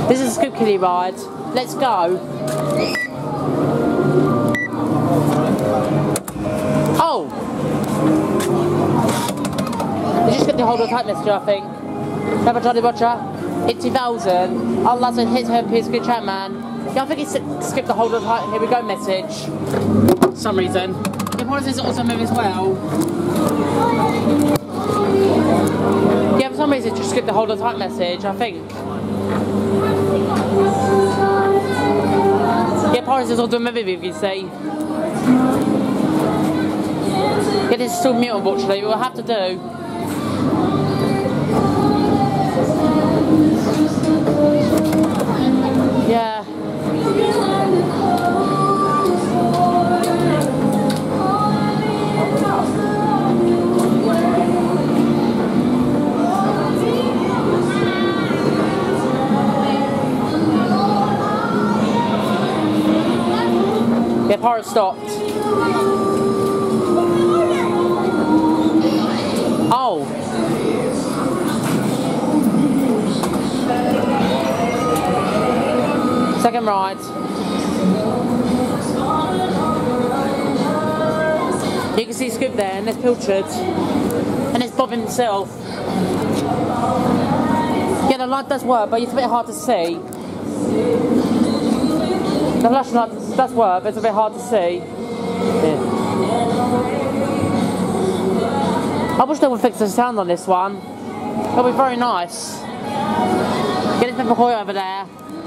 This is a Scoop Kiddie ride. Let's go. Oh! You just get the hold of tight message, I think. Remember Johnny Roger? Hit 2000. Allah said hit her piece, good chat, man. Yeah, I think he skipped the hold of tight. Here we go message. For some reason. Yeah, policy is also moving as well. Yeah, for some reason just skipped the hold of tight message, I think. Yeah, Paris is also moving, if you see. Yeah, this is still mute, unfortunately. We'll have to do. Yeah. Yeah, Pirate stopped. Oh. Second ride. You can see Scoop there, and there's Pilchard. And there's Bob himself. Yeah, the light does work, but it's a bit hard to see. The flashlight does work, but it's a bit hard to see. Yeah. I wish they would fix the sound on this one. It'll be very nice. Get this McCoy over there.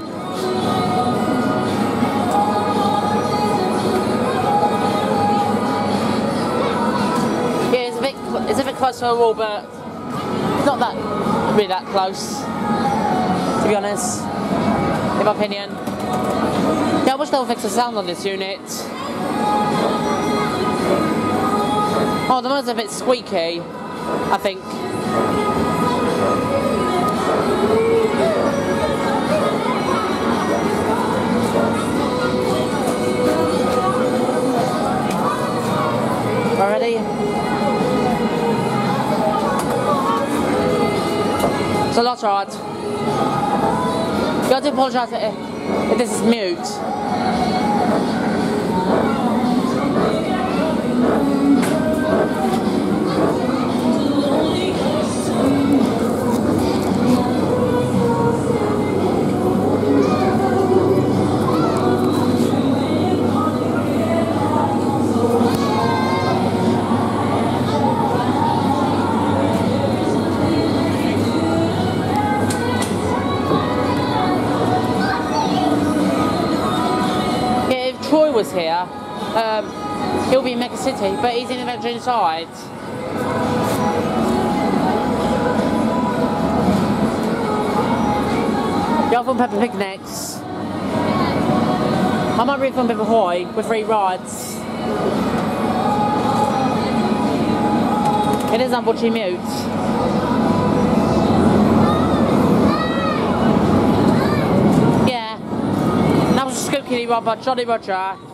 Yeah, it's a bit close to the wall, but it's not really that close, to be honest, in my opinion. Yeah, I wish they would fix the sound on this unit. Oh, the motor's a bit squeaky, I think. Ready? It's a lot ride. You have to apologise if this is mute. Troy was here, he'll be in Mega City, but he's in Adventure Inside. Yeah, I film Peppa Pig next. I might refilm Peppa Hoy with 3 rides. It is unfortunately mute. Scoop Kiddie ride by Johnny Roger.